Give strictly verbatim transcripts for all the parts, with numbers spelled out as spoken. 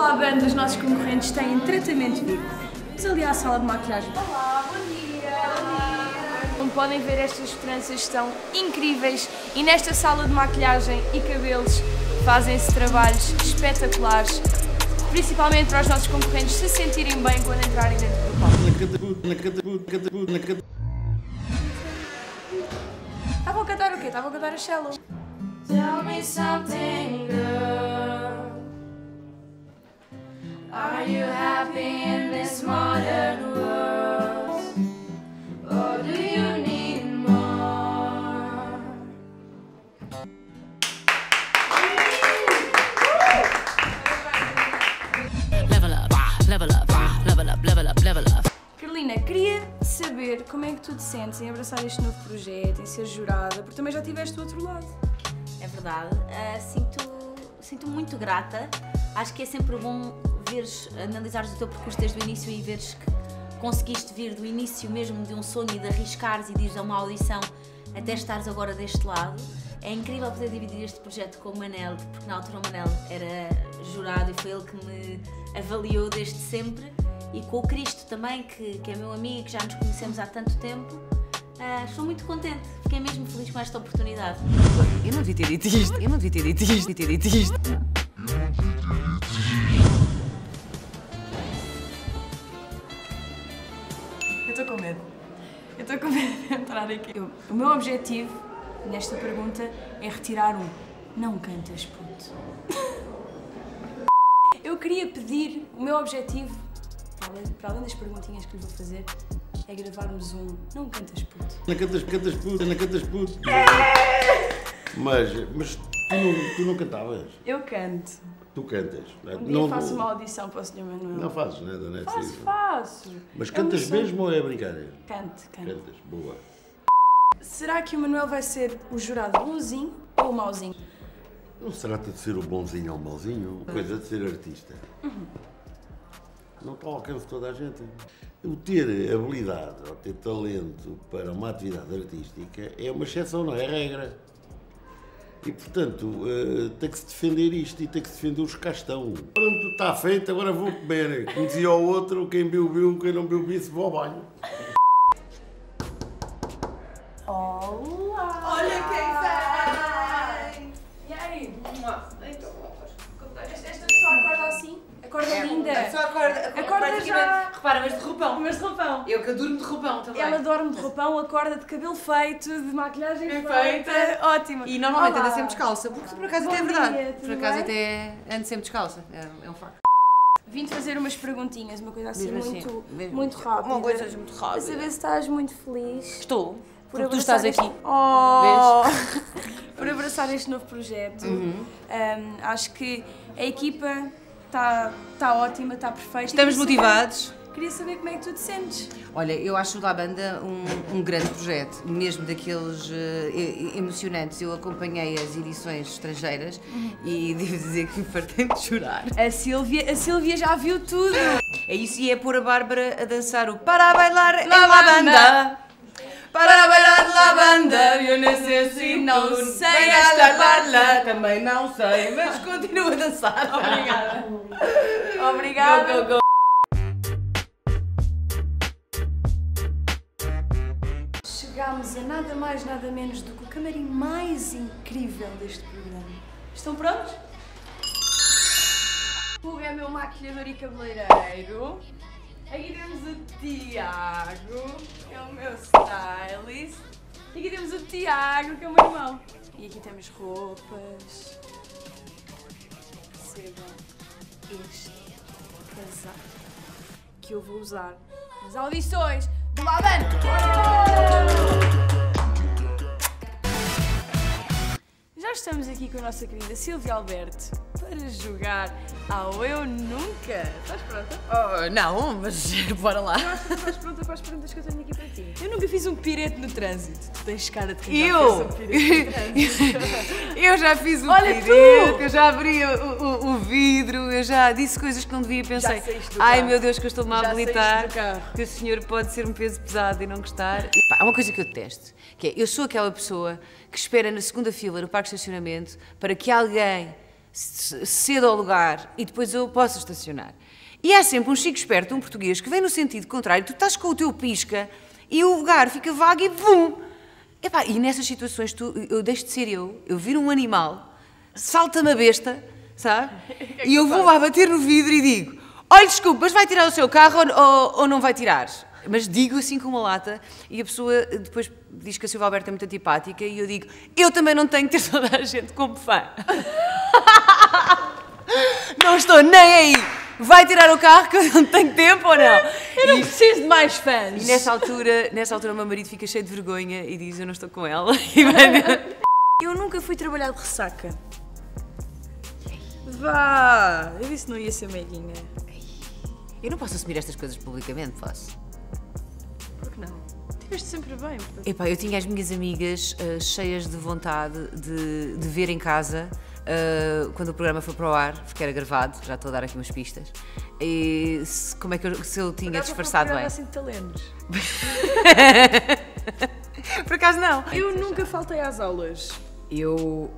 Laban dos nossos concorrentes têm tratamento V I P. Vamos ali à sala de maquilhagem. Olá, bom dia! Como podem ver, estas tranças estão incríveis e nesta sala de maquilhagem e cabelos fazem-se trabalhos espetaculares, principalmente para os nossos concorrentes se sentirem bem quando entrarem dentro do palco. Estavam a cantar o quê? Estavam a cantar a cello. Tell me something, girl. Are you happy in this modern world? Or do you need more? Level up, level up, level up, level up, level up. Carolina, queria saber como é que tu te sentes em abraçar este novo projeto, em ser jurada, porque também já tiveste do outro lado. É verdade, uh, sinto, sinto muito grata. Acho que é sempre bom veres, analisares o teu percurso desde o início e veres que conseguiste vir do início mesmo de um sonho e de arriscares e de ires a uma audição até estares agora deste lado. É incrível poder dividir este projeto com o Manel, porque na altura o Manel era jurado e foi ele que me avaliou desde sempre, e com o Cristo também, que, que é meu amigo, que já nos conhecemos há tanto tempo. Uh, estou muito contente, fiquei mesmo feliz com esta oportunidade. Eu não devia ter dito isto, eu não devia ter dito isto, devia ter dito isto. Eu estou com medo. Eu estou com medo de entrar aqui. Eu, o meu objetivo nesta pergunta é retirar um não cantas, puto. Eu queria pedir, o meu objetivo, para além, para além das perguntinhas que lhe vou fazer, é gravarmos um não cantas, puto. Não cantas, cantas puto, não cantas puto. Mas, mas tu, não, tu não cantavas? Eu canto. Tu cantas. Um dia não faço uma audição para o senhor Manuel. Não fazes nada, não é? Faço, faço. Mas cantas sou... mesmo ou é brincadeira? Canto, canto. Cantas, boa. Será que o Manuel vai ser o jurado bonzinho ou o mauzinho? Não se trata de ser o bonzinho ou o mauzinho, coisa de ser artista. Uhum. Não está ao alcance de toda a gente. O ter habilidade ou ter talento para uma atividade artística é uma exceção, não é regra. E, portanto, uh, tem que se defender isto e tem que se defender os cá estão. Pronto, está feito, agora vou comer. Como dizia o outro, quem viu, viu, quem não viu, viu, se vou ao banho. Olá! Olha quem vem! E aí? Então, Esta, esta pessoa acorda assim? Acorda é, linda! Só acorda, acorda, Acorda já. Repara, mas de roupão. Mas de roupão. Eu que durmo de roupão também. Ela dorme de roupão, acorda de cabelo feito, de maquilhagem Bem feita. feita. Ótimo. E normalmente Olá. anda sempre descalça, porque por acaso Bom até é verdade. dia, tudo Por acaso bem? até ando sempre descalça, é, é um facto. Vim-te fazer umas perguntinhas, uma coisa assim Mesmo assim, muito, mesmo muito assim. rápida. Uma coisa muito Para rápida. saber se estás muito feliz. Estou. Por Porque tu abraçar estás aqui. este... Oh! Por abraçar este novo projeto. Uhum. Um, acho que a equipa está tá ótima, está perfeita. Estamos Queria saber- motivados. Queria saber como é que tu te sentes. Olha, eu acho o da banda um, um grande projeto, mesmo daqueles uh, emocionantes. Eu acompanhei as edições estrangeiras e devo dizer que me fartei de chorar. A Sílvia, a Sílvia já viu tudo. É isso, e é pôr a Bárbara a dançar o Para bailar La en la banda. banda. Para bailar la banda, eu necessito. Não sei Bem esta esta parte. parte, também não sei, mas continuo a dançar. Obrigada. Obrigada. Go, go, go. Chegámos a nada mais, nada menos do que o camarim mais incrível deste programa. Estão prontos? O Hugo é meu maquilhador e cabeleireiro. Aqui temos o Tiago, que é o meu stylist. E aqui temos o Tiago, que é o meu irmão. E aqui temos roupas. Percebam este casaco que eu vou usar nas audições do Laban. Já estamos aqui com a nossa querida Sílvia Alberto para jogar ao Eu Nunca. Estás pronta? Oh, não, mas bora lá. Eu acho que estás pronta para as perguntas que eu tenho aqui para ti. Eu nunca fiz um pirete no trânsito. Tu tens cara de quem já Eu? fez um pirete no trânsito. Eu já fiz o Olha, pirete, tu! eu já abri o, o, o vidro, eu já disse coisas que não devia, pensei, saíste do ai carro. meu Deus, que eu estou-me a Já habilitar, saíste do carro. que o senhor pode ser um peso pesado e não gostar. E, pá, há uma coisa que eu detesto, que é, eu sou aquela pessoa que espera na segunda fila do parque de estacionamento para que alguém cedo ao lugar e depois eu posso estacionar. E há sempre um chico esperto, um português, que vem no sentido contrário, tu estás com o teu pisca e o lugar fica vago e bum! Epá, e nessas situações tu, eu deixo de ser eu, eu viro um animal, salta-me a besta, sabe? E eu vou lá bater no vidro e digo, olha, desculpa, mas vai tirar o seu carro ou, ou, ou não vai tirar? Mas digo assim com uma lata e a pessoa depois diz que a Silvia Alberto é muito antipática e eu digo, eu também não tenho que ter toda a gente como fã. Não estou nem aí. Vai tirar o carro que eu não tenho tempo ou não? Eu não e, preciso de mais fãs. E nessa altura, nessa altura o meu marido fica cheio de vergonha e diz, eu não estou com ela. E vai... Eu nunca fui trabalhar de ressaca. Vá! Eu disse que não ia ser meiguinha. Eu não posso assumir estas coisas publicamente, posso? Por que não? Estiveste sempre bem. Portanto. Epá, eu tinha as minhas amigas uh, cheias de vontade de, de ver em casa uh, quando o programa foi para o ar, porque era gravado, já estou a dar aqui umas pistas, e se, como é que eu, se eu tinha disfarçado bem. Assim de talentos. Por acaso não. Eu nunca faltei às aulas. Eu...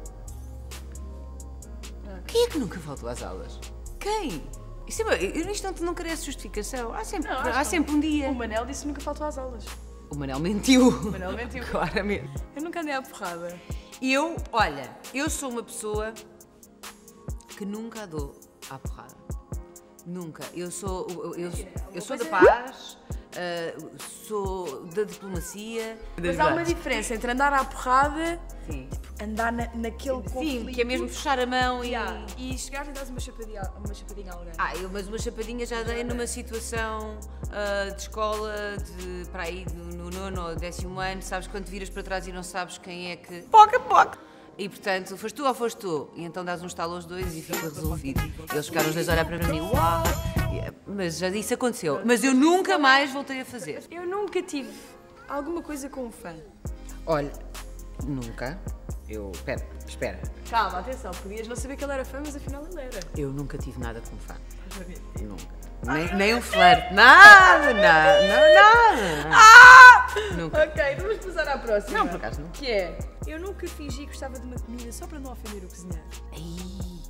Quem é que nunca faltou às aulas? Quem? Isso é, eu nisto não, não carece justificação. Há sempre, Não, há sempre um dia. O Manel disse que nunca faltou às aulas. O Manel mentiu. O Manel mentiu. Claramente. Eu nunca andei à porrada. Eu, olha, eu sou uma pessoa que nunca dou à porrada. Nunca. Eu sou, eu, eu, eu sou da paz, uh, sou da diplomacia. Mas há uma diferença entre andar à porrada, Sim. tipo, andar na, naquele conflito. Sim, que é mesmo fechar a mão e... Yeah. E chegares e dás uma chapadinha, uma chapadinha a alguém. Ah, eu, mas uma chapadinha já dei numa situação uh, de escola, de, para aí no, no nono ou décimo ano, sabes, quando te viras para trás e não sabes quem é que... Poca, poca! E portanto, foste tu ou foste tu? E então dás um estalo aos dois e fica resolvido. Eles ficaram os dois a olhar para mim, uau! Mas já isso aconteceu. Mas eu nunca mais voltei a fazer. Eu nunca tive alguma coisa com um fã. Olha, nunca. Eu... Espera, espera. Calma, atenção, podias não saber que ele era fã, mas afinal ele era. Eu nunca tive nada com fã. Nunca. Nem, nem um flerte. Nada, nada, nada. Ah! Nunca. Ok, vamos passar à próxima. Não, por acaso não. Que é, eu nunca fingi que gostava de uma comida só para não ofender o cozinheiro. Ai.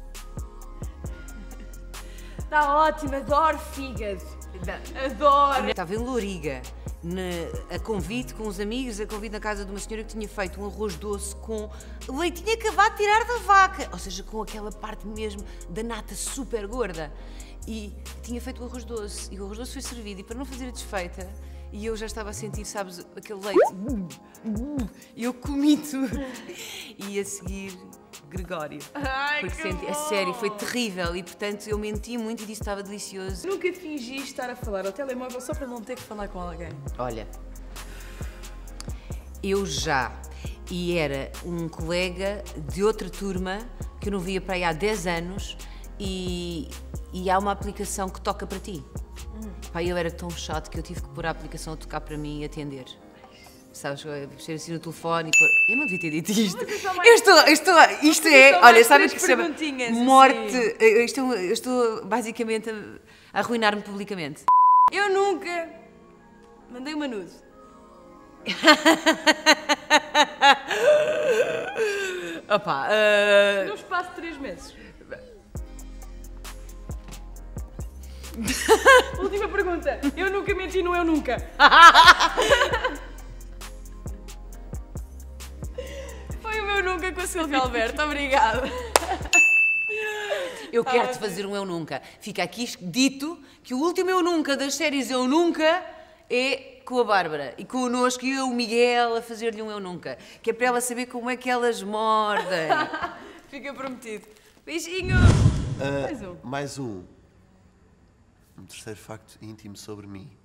Está ótimo, adoro fígado. Adoro. Estava em Louriga, na, a convite com os amigos, a convite na casa de uma senhora que tinha feito um arroz doce com leitinho acabado de tirar da vaca, ou seja, com aquela parte mesmo da nata super gorda. E tinha feito o arroz doce, e o arroz doce foi servido, e para não fazer a desfeita, e eu já estava a sentir, sabes, aquele leite, e eu comi tudo. E a seguir, Gregório. Ai, porque que senti, a bom. sério, foi terrível, e portanto eu menti muito e disse que estava delicioso. Nunca fingi estar a falar ao telemóvel só para não ter que falar com alguém. Olha, eu já, e era um colega de outra turma que eu não via para aí há dez anos e, e há uma aplicação que toca para ti. Hum. Pá, eu era tão chato que eu tive que pôr a aplicação a tocar para mim e atender. Sabes, mexer assim no telefone e pôr... Eu não devia ter dito isto. Eu estou, eu estou, isto é, olha, sabes que se chama morte. Eu estou, eu estou basicamente a, a arruinar-me publicamente. Eu nunca mandei uma nude. Opa, uh... Num espaço de três meses. Última pergunta. Eu nunca menti no Eu Nunca. Foi o meu nunca com a Silvia Alberto. Obrigada. Eu quero-te fazer um Eu Nunca. Fica aqui dito que o último Eu Nunca das séries Eu Nunca é com a Bárbara e connosco e eu, o Miguel, a fazer-lhe um Eu Nunca. Que é para ela saber como é que elas mordem. Fica prometido. Beijinho. Uh, Mais um. Mais um. Um terceiro facto íntimo sobre mim.